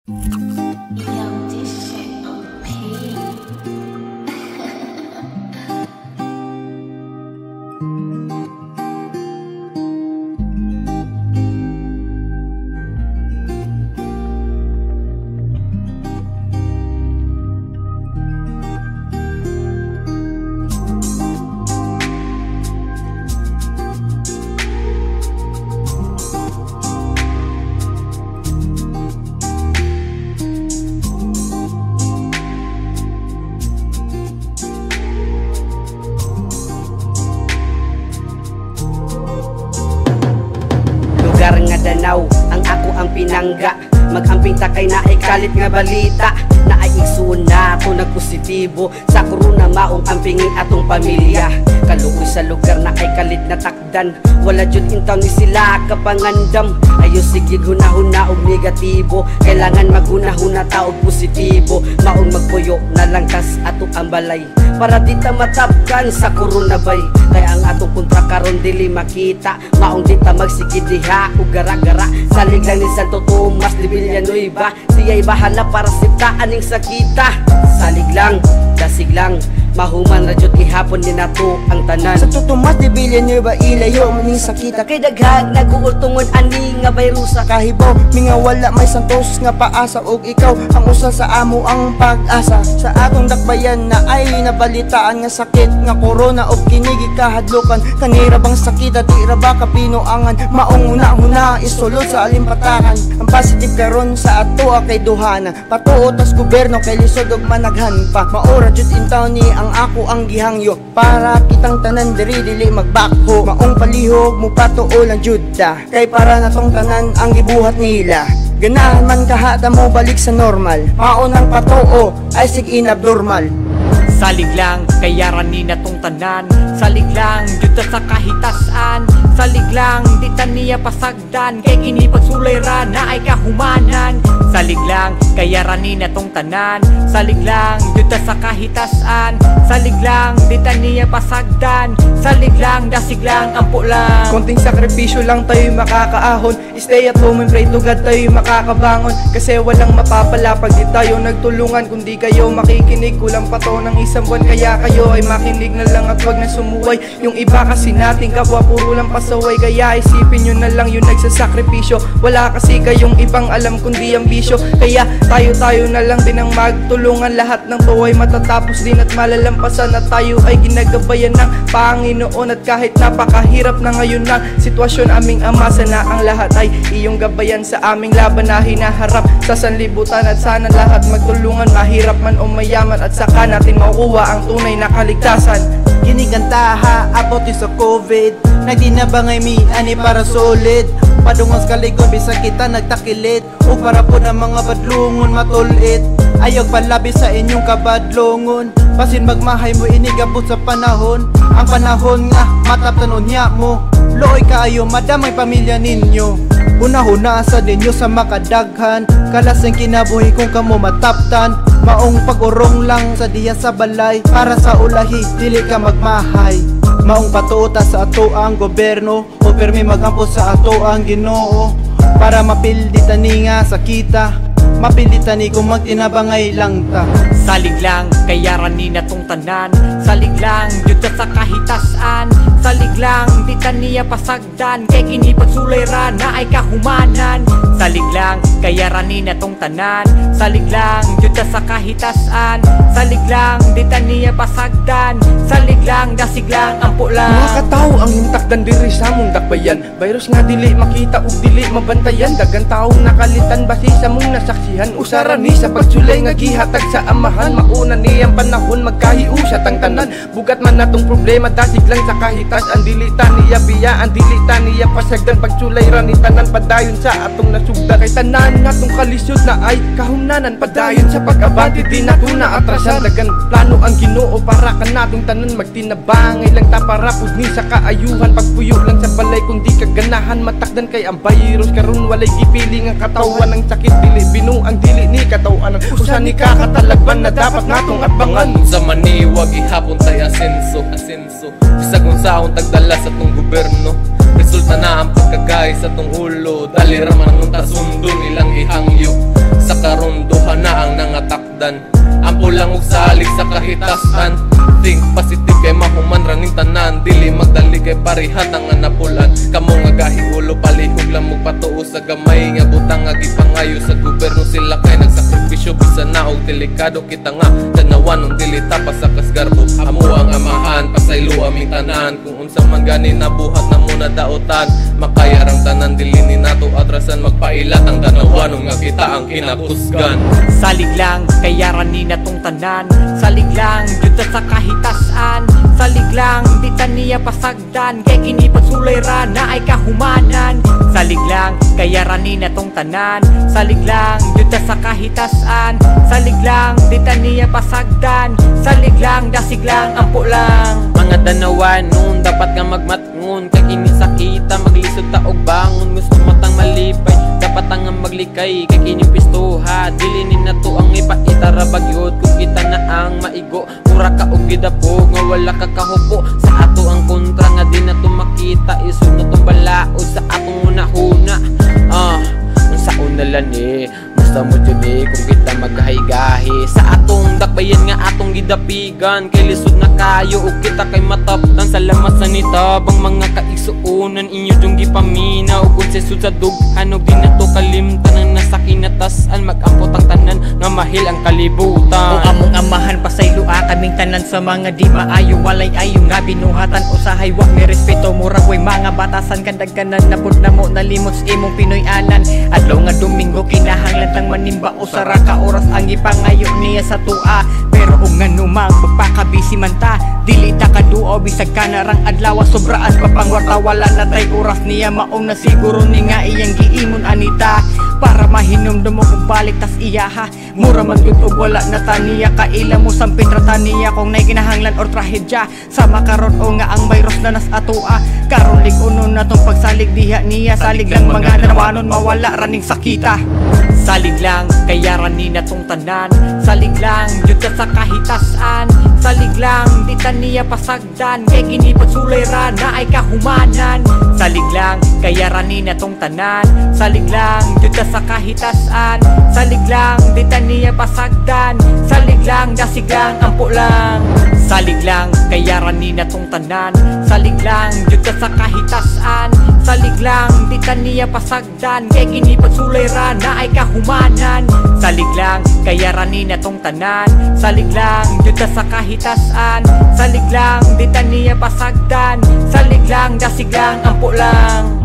Yo, this shit OP. Lugar nga Danau, ang ako ang pinangga. Magamping takay na ay kalit nga balita, na ay igsuna to nagpositibo sa corona maong ampingin atong pamilya. Kaluoy sa lugar na ay kalit na takdan, wala jud intaw ni sila kapangandam. Ayo sige hunahuna og negatibo, kailangan maghunahuna ta og positibo. Maong magpuyo na lang tas ato ang balay, para di ta matapkan sa corona bay. Kaya ang atong kontra karon dili makita, maong di ta magsige diha ug gara-gara. Salig lang ni Santo Tomas de Villanueva, siya'y bahala para siptaan ning sakita. Salig lang, dasig lang, mahuman ra jud gihapon ni nato ang tanan. Santo Tomas de Villanueva, ilayo man ning sakita. Kay daghan naguol tungod ani nga bayrusa. Kahibaw, minga wala may santos nga paasa, og ikaw ang usa sa amo ang pag-asa. Sa atong dakbayan na ay nabalitaan nga sakit nga corona og kinigi kahadlokan. Kanira bang sakita, di ra ba kapinoangan? Maong una-una isulod sa alimpatakan. Ang positive karon sa ato kay duhana, patuo tas gobyerno kay lisod og managhan pa. Maura jud intaw ni ang ako ang gihangyo, para kitang tanan diri dili magbakho. Maong palihog mo patuo lang jud ta, kay para natong tanan ang gibuhat nila. Ganahan man kahata mo balik sa normal, maunang patuo ay sig inabnormal. Salig lang, kaya rani na tong tanan. Salig lang, juta sa kahitasan. Salig lang, di ta niya pasagdan. Kay kini pagsulay ra na ay kahumanan. Salig lang, kaya rani na tong tanan. Salig lang, juta sa kahitasan. Salig lang, di ta niya pasagdan. Salig lang, dasig lang, ampo lang. Konting sakripisyo lang tayo'y makakaahon. Stay at home and pray to God tayo'y makakabangon. Kasi walang mapapala pag di tayo nagtulungan. Kung di kayo makikinig, kulang pa to ng isang buwan. Kaya kayo ay makinig na lang at wag na sumuway. Yung iba kasi nating kapwa puro lang pasaway. Kaya isipin nyo na lang yung nagsasakripisyo. Wala kasi kayong ibang alam kundi ang bisyo. Kaya tayo na lang din ang magtulungan. Lahat ng to ay matatapos din at malalampasan. At tayo ay ginagabayan ng Panginoon. At kahit napakahirap na ngayon ng sitwasyon, aming Ama, sana ang lahat ay iyong gabayan sa aming laban na hinaharap sa sanlibutan. At sana lahat magtulungan, mahirap man o mayaman, at saka natin makukuha ang tunay na kaligtasan. Kinigantaha abot sa COVID, nagdinabangay mi ani para solid. Padungos kalikod bisa kita nagtakilit, o para po ng mga badlungon matulit. Ayog palabi sa inyong kabadlongon, basin magmahay mo inigabot sa panahon. Ang panahon nga mataptanon niya mo, looy kaayo madamay pamilya ninyo. Una-huna sa ninyo sa makadaghan, kalaseng kinabuhi kung kamo mataptan. Maong pag-urong lang sa diya sa balay, para sa ulahi dili ka magmahay. Maong patuota sa ato ang gobyerno, o permi magampo sa ato ang Ginoo, para mapilditan ni nga sakita, mapilitan ni kung magtinabangay lang ta. Salig lang, kaya rani na tong tanan. Salig lang, juta sa kahitasan. Salig lang, di ta niya pasagdan. Kay kini pagsulay ra na ay kahumanan. Salig lang, kaya rani na tong tanan. Salig lang, juta sa kahitasan. Salig lang, di ta niya pasagdan. Salig lang, dasig lang, ampo lang. Mga katao ang hintakdan diri sa mong dakbayan. Virus nga dili makita ug dili mabantayan. Dagang taong nakalitan basi sa mong nasaksihan. Usara ni sa pagsulay nga gihatag sa amahan. Mauna niyang panahon magkahiusat ang tanan. Bugat man natong problema, dasig lang sa kahitas. Ang dilita niya biya, ang dilita niya pasagdan. Pagsulay ra ni tanan padayon sa atong nasugda. Kay tanan natong kalisod na ay kahumnanan. Padayon sa pag-abante di nato na atrasan. Dagan plano ang Ginoo para ka natong tanan magtinabangay lang ta para pud ni sa kaayuhan. Pagpuyo lang sa balay kung di ka ganahan matakdan. Kay ang virus karon walay gipili nga katawan. Ang sakit dili binuang dili ni katawanan. Usa ni kakatalagban na dapat natong abangan. Sa maniwag ihapon tay asenso. Bisag kung saon tagdala sa tong gobyerno, resulta na ang pagkagay sa tong ulo. Dali ra man ang tasundon ilang ihangyo. Sa karon masagdan. Ampo lang og salig sa kahitasan. Think positive kay mahuman raning tanan. Dili magdali kay parihat ang anapulan. Kamo nga gahigulo palihog lang mo patuo sa gamay nga butang nga gipangayo sa gobyerno. Sila kay nagsakripisyo bisan na og delikado kita nga tanawan ng dili tapas sa kasgarbo. Amo ang amahan pasaylo aming tanan. Kung unsa man gani nabuhat na muna daotan, makayarang tanan dili ni nato atrasan. Magpailat ang tanawan nga kita ang kinapusgan. Salig lang kayaran ni natong tanan. Salig lang juta sa kahitasan. Salig lang di taniya pasagdan. Kay kini pagsulay ra na ay kahumanan. Salig lang kayaran ni natong tanan. Salig lang juta sa kahitasan. Salig lang di taniya pasagdan. Salig lang dasig lang ampo lang. Mga danawan nun dapat nga magmatngon. Kay kini sakita maglisod ta og bangon. Gusto matang malipay dapat ang maglikay. Kay kini pistuha dili ni nato ang ipaitara bagyod. Kung kita na ang maigo mura ka og gidapog nga wala ka kahupo sa ato ang kontra nga di nato makita. Isod na tong balaod sa atong hunahuna. Unsa unalan musta mo jud kung kita maggahi-gahi sa atong dakbayan nga atong gidapigan. Kay lisod na kayo ug kita kay mataptan. Salamat sa nitabang mga kaigsuonan inyo jung gipamina ug unsay sud sa dughan ug di nato kalimtan ang nasa kinatasan. Mag-ampot ang tanan nga mahil ang kalibutan. O among amahan pasaylua kaming tanan sa mga di maayo. Walay ayo nga binuhatan usahay wa may respeto. Murag way mga batasan kadagkanan na pud namo nalimot sa imong Pinoy anan. Adlaw nga Domingo kinahanglan tang manimba o sara ka oras ang ipangayo niya sa tua. Pero ug nganumang magpakabisi man ta dili ta kaduo bisag kanarang adlaw sobraan pa pangwarta. Wala na tay oras niya maong na siguro ni nga iyang giingon anita para mahinumdum mo kung balik tas iyaha. Mura man gyud og wala na taniya kaila mo sampit ra taniya kung nay kinahanglan or trahedya sa makaron o nga ang virus na nas atoa. Karon lig-unon na tong pagsalig diha niya. Salig lang mga danawanon mawala raning sakita. Salig lang kayaran ni natong tanan. Salig lang jud sa kahitasan. Salig lang di taniya pasagdan. Kay kini pagsulay ra na ay kahumanan. Salig lang kayaran ni natong tanan. Salig lang jud sa kahitasan. Salig lang di taniya pasagdan. Salig lang dasig lang ampo lang. Salig lang kayaran ni natong tanan. Salig lang jud sa kahitasan. Salig lang di taniya pasagdan. Kay kini pagsulay ra na ay kahumanan. Salig lang kayaran ni natong tanan. Salig lang jud sa kahitasan. Salig lang di taniya pasagdan. Salig lang dasig lang ampo lang.